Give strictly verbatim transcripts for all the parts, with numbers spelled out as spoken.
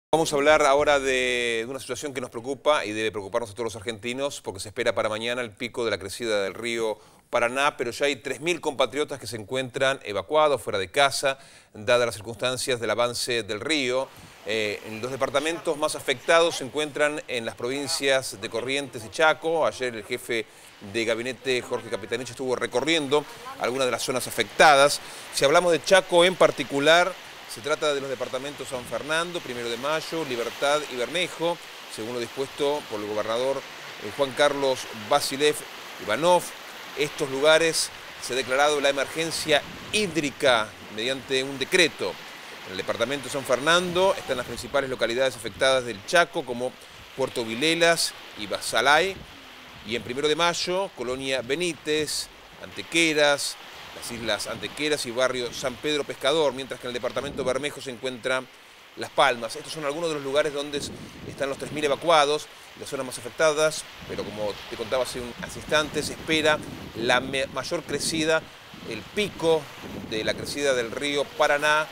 Vamos a hablar ahora de una situación que nos preocupa y debe preocuparnos a todos los argentinos porque se espera para mañana el pico de la crecida del río Paraná, pero ya hay tres mil compatriotas que se encuentran evacuados, fuera de casa, dadas las circunstancias del avance del río. Eh, en los departamentos más afectados se encuentran en las provincias de Corrientes y Chaco. Ayer el jefe de gabinete, Jorge Capitanich, estuvo recorriendo algunas de las zonas afectadas. Si hablamos de Chaco en particular, se trata de los departamentos San Fernando, Primero de Mayo, Libertad y Bermejo, según lo dispuesto por el gobernador eh, Juan Carlos Vasilev Ivanov. Estos lugares se ha declarado la emergencia hídrica mediante un decreto. En el departamento de San Fernando están las principales localidades afectadas del Chaco, como Puerto Vilelas y Basalay. Y en Primero de Mayo, Colonia Benítez, Antequeras, las islas Antequeras y barrio San Pedro Pescador, mientras que en el departamento Bermejo se encuentra Las Palmas. Estos son algunos de los lugares donde están los tres mil evacuados, las zonas más afectadas, pero como te contaba hace unos instantes, se espera la mayor crecida, el pico de la crecida del río Paraná.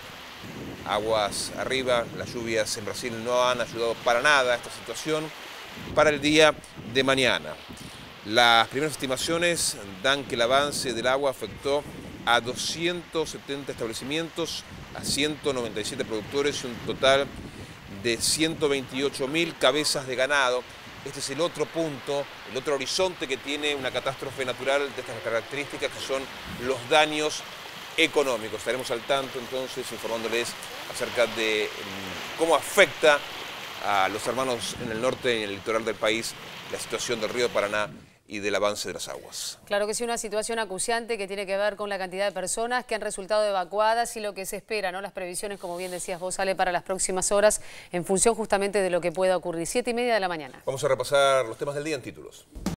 Aguas arriba, las lluvias en Brasil no han ayudado para nada a esta situación para el día de mañana. Las primeras estimaciones dan que el avance del agua afectó a doscientos setenta establecimientos, a ciento noventa y siete productores y un total de ciento veintiocho mil cabezas de ganado. Este es el otro punto, el otro horizonte que tiene una catástrofe natural de estas características, que son los daños económicos. Estaremos al tanto entonces informándoles acerca de cómo afecta a los hermanos en el norte y en el litoral del país la situación del río Paraná y del avance de las aguas. Claro que sí, una situación acuciante que tiene que ver con la cantidad de personas que han resultado evacuadas y lo que se espera, ¿no? Las previsiones, como bien decías vos, Ale, para las próximas horas en función justamente de lo que pueda ocurrir. Siete y media de la mañana. Vamos a repasar los temas del día en títulos.